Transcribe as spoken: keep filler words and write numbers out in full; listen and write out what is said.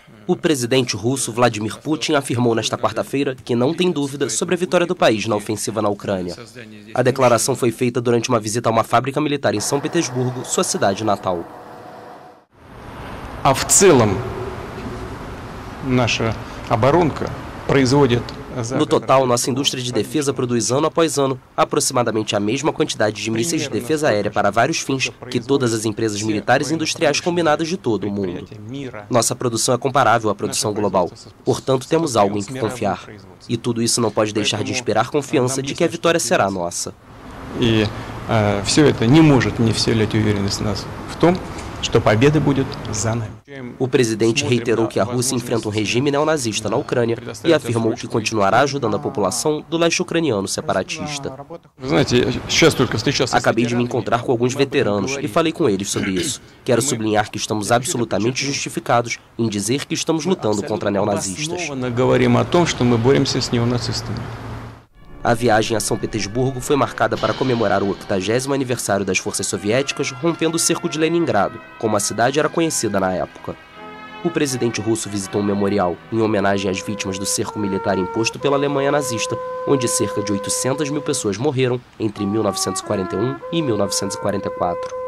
O presidente russo Vladimir Putin afirmou nesta quarta-feira que não tem dúvida sobre a vitória do país na ofensiva na Ucrânia. A declaração foi feita durante uma visita a uma fábrica militar em São Petersburgo, sua cidade natal. А в целом наша оборонка производит. No total, nossa indústria de defesa produz ano após ano aproximadamente a mesma quantidade de mísseis de defesa aérea para vários fins que todas as empresas militares e industriais combinadas de todo o mundo. Nossa produção é comparável à produção global, portanto temos algo em que confiar. E tudo isso não pode deixar de inspirar confiança de que a vitória será nossa. E все это не может не вселять уверенность нас в том, что победа будет за нами. O presidente reiterou que a Rússia enfrenta um regime neonazista na Ucrânia e afirmou que continuará ajudando a população do leste ucraniano separatista. Acabei de me encontrar com alguns veteranos e falei com eles sobre isso. Quero sublinhar que estamos absolutamente justificados em dizer que estamos lutando contra neonazistas. A viagem a São Petersburgo foi marcada para comemorar o octagésimo aniversário das forças soviéticas rompendo o cerco de Leningrado, como a cidade era conhecida na época. O presidente russo visitou um memorial em homenagem às vítimas do cerco militar imposto pela Alemanha nazista, onde cerca de oitocentas mil pessoas morreram entre mil novecentos e quarenta e um e mil novecentos e quarenta e quatro.